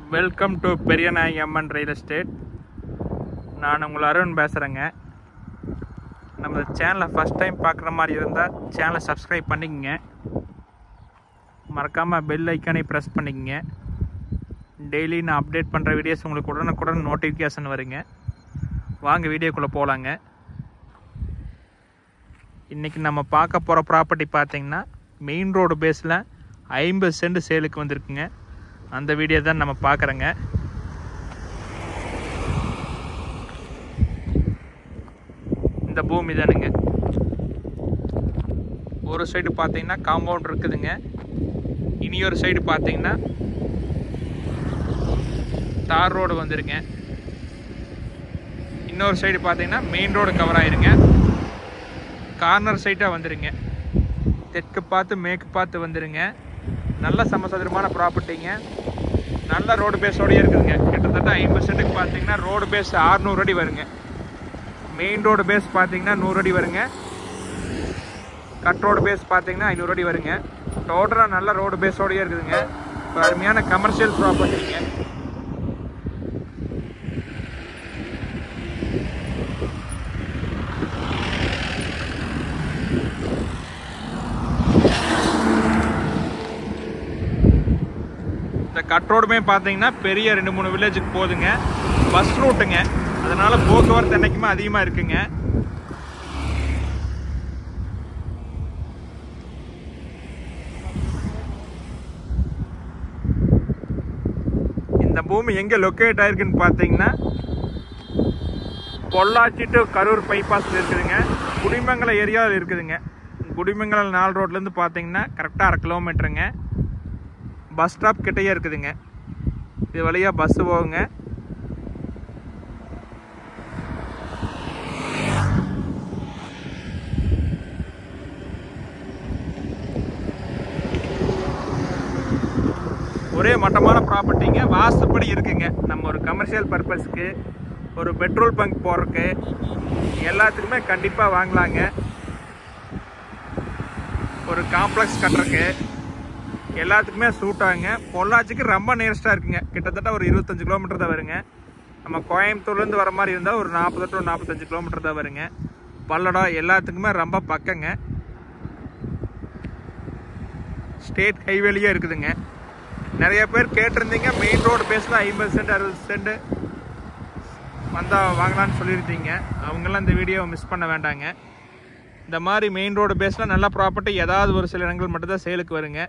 Welcome to Periyanayagamman real estate. நான் உங்கள் அருண் பேசுகிறேங்க. நம்ம சேனலை ஃபஸ்ட் டைம் பார்க்குற மாதிரி இருந்தால் சேனலை சப்ஸ்கிரைப் பண்ணிக்கங்க. மறக்காமல் பெல் ஐக்கானை ப்ரெஸ் பண்ணிக்கங்க. டெய்லி நான் அப்டேட் பண்ணுற வீடியோஸ் உங்களுக்கு உடனுக்குடன் நோட்டிஃபிகேஷன் வருங்க. வாங்க வீடியோக்குள்ளே போகலாங்க. இன்றைக்கி நம்ம பார்க்க போகிற ப்ராப்பர்ட்டி பார்த்திங்கன்னா மெயின் ரோடு பேஸில் 50 சென்ட் சேலுக்கு வந்திருக்குங்க. அந்த வீடியோ தான் நம்ம பார்க்குறோங்க. இந்த பூமி தானுங்க. ஒரு சைடு பார்த்தீங்கன்னா காம்பவுண்ட் இருக்குதுங்க. இனியொரு சைடு பார்த்தீங்கன்னா தார் ரோடு வந்துருங்க. இன்னொரு சைடு பார்த்தீங்கன்னா மெயின் ரோடு கவர் ஆயிருங்க. கார்னர் சைட்டாக வந்துருங்க. தெற்கு பார்த்து மேற்கு பார்த்து வந்துருங்க. நல்ல சமசதுரமான ப்ராப்பர்ட்டிங்க. நல்ல ரோடு பேஸோடய இருக்குதுங்க. கிட்டத்தட்ட 50 சென்ட்டுக்கு பார்த்தீங்கன்னா ரோடு பேஸ் 600 அடி வருங்க. மெயின் ரோடு பேஸ் பார்த்தீங்கன்னா 100 அடி வருங்க. கட் ரோடு பேஸ் பார்த்தீங்கன்னா 500 அடி வருங்க. டோட்டலாக நல்ல ரோடு பேஸோடய இருக்குதுங்க. ஒரு அருமையான கமர்ஷியல் ப்ராப்பர்ட்டிங்க. இந்த கட் ரோடுமே பார்த்தீங்கன்னா பெரிய 2-3 வில்லேஜுக்கு போகுதுங்க. பஸ் ரூட்டுங்க. அதனால போக்குவரத்து என்னைக்குமே அதிகமாக இருக்குங்க. இந்த பூமி எங்கே லொக்கேட் ஆயிருக்குன்னு பார்த்தீங்கன்னா பொள்ளாச்சி டு கரூர் பைபாஸில் இருக்குதுங்க. குடிமங்கலம் ஏரியாவில் இருக்குதுங்க. குடிமங்கலம் 4 ரோட்லேருந்து பார்த்தீங்கன்னா கரெக்டாக 1/2 கிலோமீட்டருங்க. பஸ் ஸ்டாப் கிட்டேயே இருக்குதுங்க. இது வழியாக பஸ்ஸு போகுங்க. ஒரே மட்டமான ப்ராப்பர்ட்டிங்க. வாஸ்துப்படி இருக்குங்க. நம்ம ஒரு கமர்ஷியல் பர்பஸ்க்கு, ஒரு பெட்ரோல் பங்க் போகிறதுக்கு எல்லாத்துக்குமே கண்டிப்பாக வாங்கலாங்க. ஒரு காம்ப்ளெக்ஸ் கட்டுறதுக்கு எல்லாத்துக்குமே சூட் ஆகுங்க. பொள்ளாச்சிக்கு ரொம்ப நியரஸ்ட்டாக இருக்குங்க. கிட்டத்தட்ட ஒரு 25 கிலோமீட்டர் தான் வருங்க. நம்ம கோயம்புத்தூர்லேருந்து வர மாதிரி இருந்தால் ஒரு 40 to 45 கிலோமீட்டர் தான் வருங்க. பல்லடம் எல்லாத்துக்குமே ரொம்ப பக்கங்க. ஸ்டேட் ஹைவேலியே இருக்குதுங்க. நிறைய பேர் கேட்டிருந்தீங்க மெயின் ரோடு பேஸில் 50 சென்ட் 60 சென்ட் வந்தால் வாங்கலான்னு சொல்லியிருந்தீங்க. அவங்களாம் இந்த வீடியோவை மிஸ் பண்ண வேண்டாங்க. இந்த மாதிரி மெயின் ரோடு பேஸில் நல்ல ப்ராப்பர்ட்டி ஏதாவது ஒரு சில இடங்கள் மட்டும்தான் சேலுக்கு வருங்க.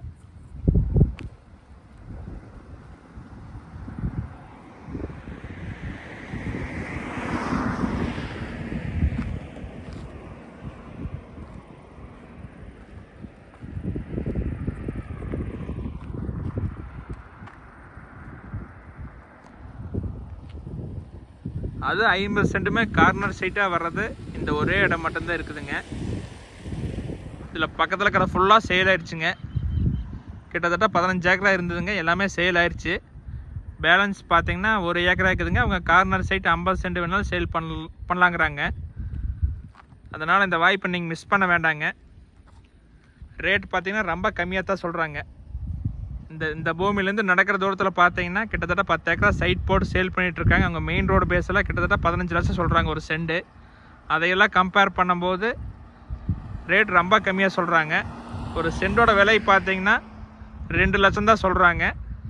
அது 50 சென்ட்டுமே கார்னர் சைட்டாக வர்றது இந்த ஒரே இடம் மட்டும்தான் இருக்குதுங்க. இதில் பக்கத்தில் இருக்கிற ஃபுல்லாக சேல் ஆயிடுச்சுங்க. கிட்டத்தட்ட 15 ஏக்கரா இருந்ததுங்க. எல்லாமே சேல் ஆயிடுச்சு. பேலன்ஸ் பார்த்தீங்கன்னா 1 ஏக்கரா இருக்குதுங்க. அவங்க கார்னர் சைட் 50 சென்ட் வேணாலும் சேல் பண்ணலாங்கிறாங்க. அதனால் இந்த வாய்ப்பை நீங்கள் மிஸ் பண்ண வேண்டாங்க. ரேட் பார்த்தீங்கன்னா ரொம்ப கம்மியாக தான் சொல்கிறாங்க. இந்த பூமியிலேருந்து நடக்கிற தூரத்தில் பார்த்தீங்கன்னா கிட்டத்தட்ட 10 ஏக்கரா சைட் போட்டு சேல் பண்ணிகிட்ருக்காங்க. அவங்க மெயின் ரோடு பேஸெல்லாம் கிட்டத்தட்ட 15 லட்சம் சொல்கிறாங்க ஒரு சென்ட். அதையெல்லாம் கம்பேர் பண்ணும்போது ரேட் ரொம்ப கம்மியாக சொல்கிறாங்க. ஒரு சென்டோட விலை பார்த்தீங்கன்னா 2 லட்சம் தான் சொல்கிறாங்க.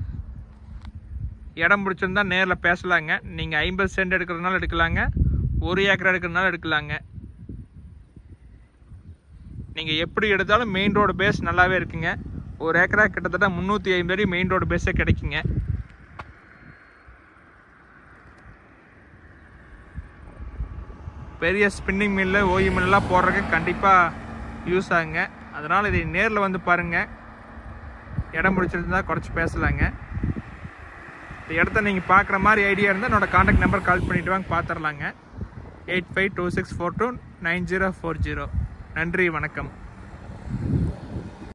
இடம் பிடிச்சிருந்தா நேரில் பேசலாங்க. நீங்கள் 50 சென்ட் எடுக்கிறதுனால எடுக்கலாங்க, 1 ஏக்கரா எடுக்கிறதுனால எடுக்கலாங்க. நீங்கள் எப்படி எடுத்தாலும் மெயின் ரோடு பேஸ் நல்லாவே இருக்குங்க. 1 ஏக்கரா கிட்டத்தட்ட 350 அடி மெயின் ரோடு பேஸே கிடைக்குங்க. பெரிய ஸ்பின்னிங் மில்லு, ஓய் மில்லாம் போடுறதுக்கு கண்டிப்பாக யூஸ் ஆகுங்க. அதனால் இதை நேரில் வந்து பாருங்கள். இடம் பிடிச்சிருந்தா குறைச்சி பேசலாங்க. இந்த இடத்த நீங்கள் பார்க்குற மாதிரி ஐடியா இருந்தால் என்னோடய கான்டாக்ட் நம்பர் கால் பண்ணிவிட்டு வாங்க, பார்த்துடலாங்க. 8526429040. நன்றி, வணக்கம்.